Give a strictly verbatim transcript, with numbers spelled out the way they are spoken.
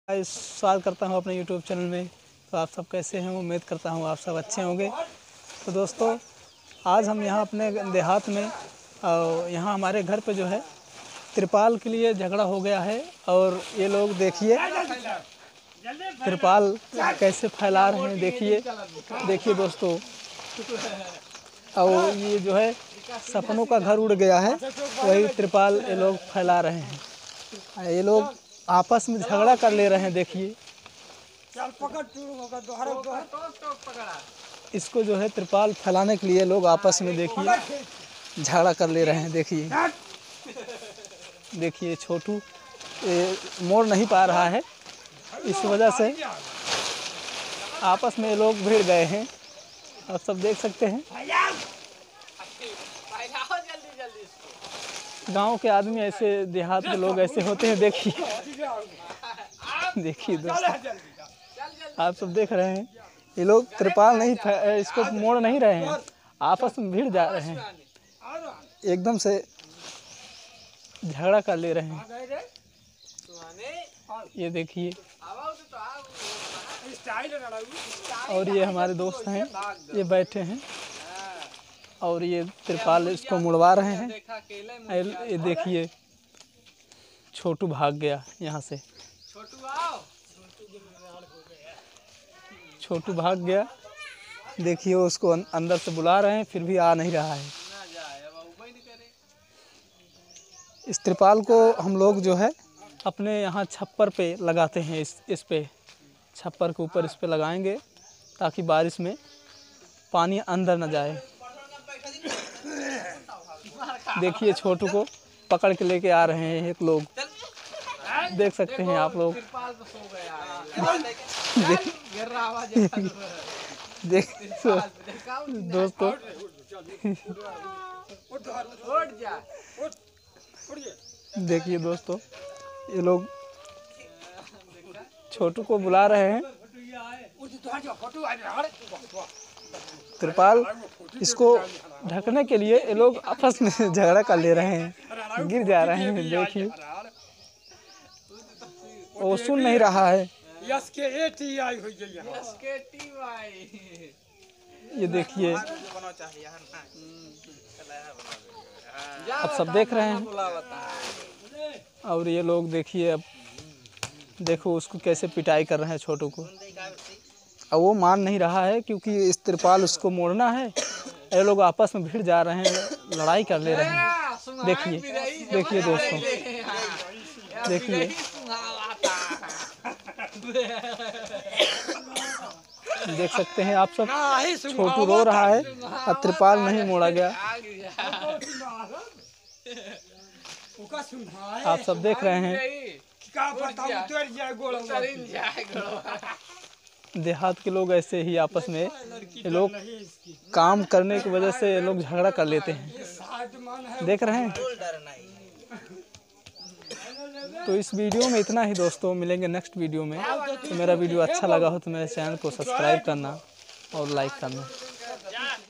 स्वागत करता हूं अपने यूट्यूब चैनल में। तो आप सब कैसे हैं? उम्मीद करता हूं आप सब अच्छे होंगे। तो दोस्तों, आज हम यहां अपने देहात में और यहां हमारे घर पे जो है तिरपाल के लिए झगड़ा हो गया है। और ये लोग देखिए तिरपाल कैसे फैला रहे हैं। देखिए देखिए दोस्तों, और ये जो है सपनों का घर उड़ गया है, वही तिरपाल ये लोग फैला रहे हैं। ये लोग आपस में झगड़ा कर ले रहे हैं। देखिए इसको जो है तिरपाल फैलाने के लिए लोग आपस में देखिए झगड़ा कर ले रहे हैं। देखिए देखिए छोटू मोड़ नहीं पा रहा है, इस वजह से आपस में लोग भिड़ गए हैं। आप सब देख सकते हैं गांव के आदमी ऐसे, देहात के लोग ऐसे होते हैं। देखिए देखिए दोस्तों, आप सब देख रहे हैं ये लोग तिरपाल नहीं, इसको मोड़ नहीं रहे हैं, आपस में भिड़ जा रहे हैं, एकदम से झगड़ा कर ले रहे हैं। ये देखिए, और ये हमारे दोस्त हैं, ये बैठे हैं और ये तिरपाल इसको मुड़वा रहे हैं। ये देखिए छोटू भाग गया यहाँ से, छोटू भाग गया। देखिए उसको अंदर से बुला रहे हैं, फिर भी आ नहीं रहा है। इस तिरपाल को हम लोग जो है अपने यहाँ छप्पर पे लगाते हैं। इस इस पे छप्पर के ऊपर इस पे लगाएंगे ताकि बारिश में पानी अंदर न जाए। देखिए छोटू को पकड़ के लेके आ रहे हैं एक लोग, देख सकते हैं आप लोग। देख दोस्तों, देखिए दोस्तों, ये लोग छोटू को बुला रहे हैं। तिरपाल इसको ढकने के लिए ये लोग आपस में झगड़ा कर ले रहे हैं, गिर जा रहे हैं। देखिए वो सुन नहीं रहा है। ये देखिए आप सब देख रहे हैं, और ये लोग देखिए, अब देखो उसको कैसे पिटाई कर रहे हैं छोटू को। अब वो मान नहीं रहा है क्योंकि इस तिरपाल उसको मोड़ना है। ये लोग आपस में भिड़ जा रहे हैं, लड़ाई कर ले रहे हैं। देखिए देखिए दोस्तों, देखिए देख सकते हैं आप सब, छोटू रो रहा है और तिरपाल नहीं मोड़ा गया। आप सब देख रहे हैं, देहात के लोग ऐसे ही आपस में ये लोग काम करने की वजह से ये लोग झगड़ा कर लेते हैं। देख रहे हैं। तो इस वीडियो में इतना ही दोस्तों, मिलेंगे नेक्स्ट वीडियो में। तो मेरा वीडियो अच्छा लगा हो तो मेरे चैनल को सब्सक्राइब करना और लाइक करना।